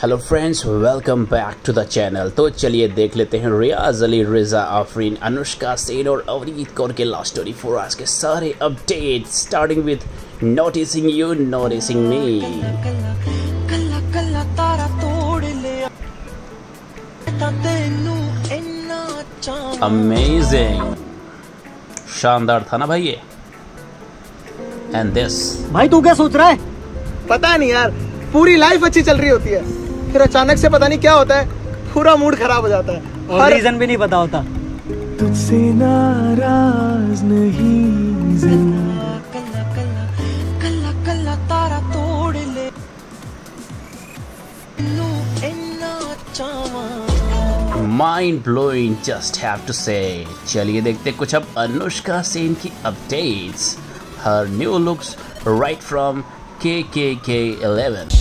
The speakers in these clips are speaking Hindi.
Hello friends, welcome back to the channel. तो चलिए देख लेते हैं रियाज अली, रिजा आफरीन, अनुष्का सेन और अवनीत कौर के लव स्टोरी फॉर आज के सारे update, starting with noticing you noticing me. Amazing, शानदार था ना भाई ये। एंड दिस भाई तू क्या सोच रहा है? पता नहीं यार, पूरी लाइफ अच्छी चल रही होती है, फिर अचानक से पता नहीं क्या होता है, पूरा मूड खराब हो जाता है और रीजन भी नहीं पता होता। तुझसे नाराज नहीं, तारा तोड़ ले mind blowing, just have to say. चलिए देखते कुछ अब अनुष्का सेन की अपडेट्स, हर new looks right from KKK11।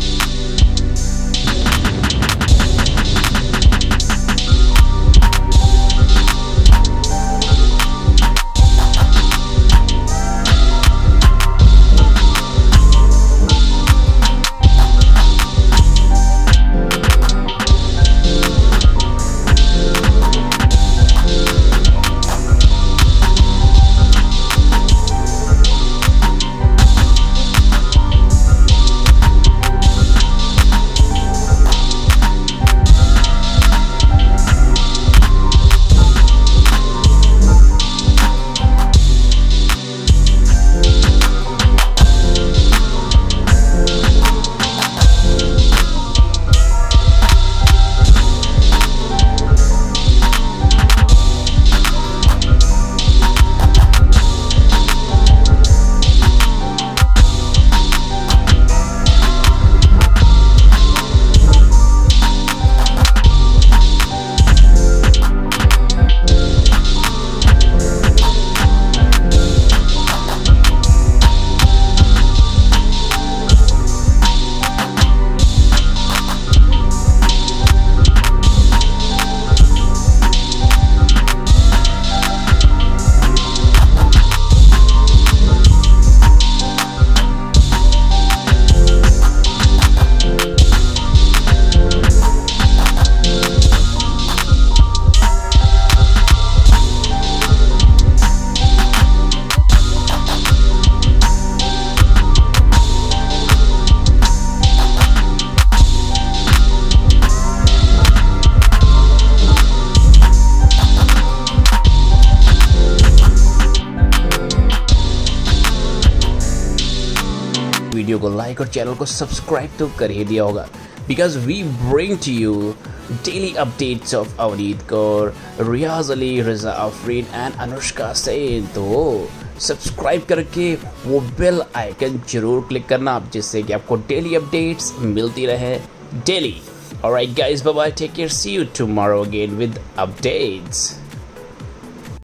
Video को लाइक और चैनल को सब्सक्राइब तो कर ही दिया होगा, because we bring to you daily updates of Avneet Kaur, Riyaz Ali, Riza Afreen and Anushka Sen. तो सब्सक्राइब करके वो बेल आइकन जरूर क्लिक करना, जिससे कि आपको डेली अपडेट्स मिलती रहे daily. Alright guys, bye bye, take care, see you tomorrow again with updates.